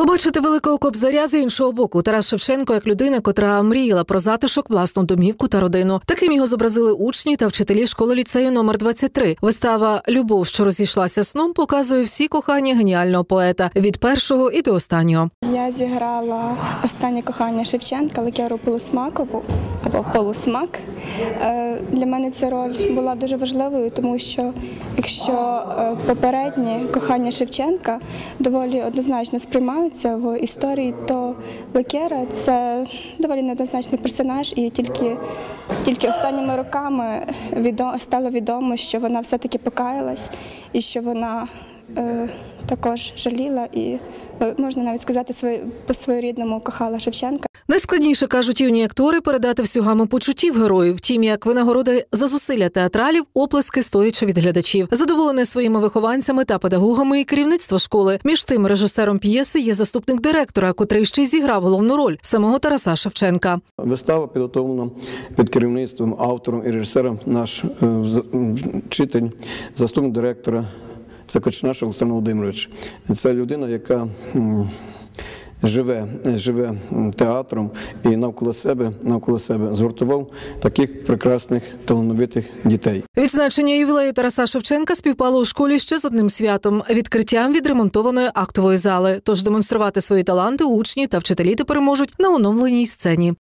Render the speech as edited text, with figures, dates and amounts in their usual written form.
Побачити великого Кобзаря з іншого боку. Тарас Шевченко як людина, котра мріяла про затишок, власну домівку та родину. Таким його зобразили учні та вчителі школи-ліцею номер 23. Вистава «Любов, що розійшлася сном» показує всі кохання геніального поета від першого і до останнього. Я зіграла останнє кохання Шевченка, Ликеру Полусмакову або Полусмак. Для мене ця роль була дуже важливою, тому що якщо попереднє кохання Шевченка доволі однозначно сприймаються в історії, то Ликера – це доволі неоднозначний персонаж, і тільки останніми роками стало відомо, що вона все-таки покаялась і що вона також жаліла і, можна навіть сказати, по-своєрідному кохала Шевченка. Найскладніше, кажуть юні актори, передати всю гаму почуттів героїв. Втім, як винагороди за зусилля театралів, оплески стоячи від глядачів. Задоволене своїми вихованцями та педагогами і керівництво школи. Між тим, режисером п'єси є заступник директора, котрий ще й зіграв головну роль – самого Тараса Шевченка. Вистава підготовлена під керівництвом, автором і режисером наш вчитель, заступник директора. Це Кочнаш Олександр Володимирович. Це людина, яка живе театром і навколо себе згуртував таких прекрасних, талановитих дітей. Відзначення ювілею Тараса Шевченка співпало у школі ще з одним святом – відкриттям відремонтованої актової зали. Тож демонструвати свої таланти учні та вчителі тепер можуть на оновленій сцені.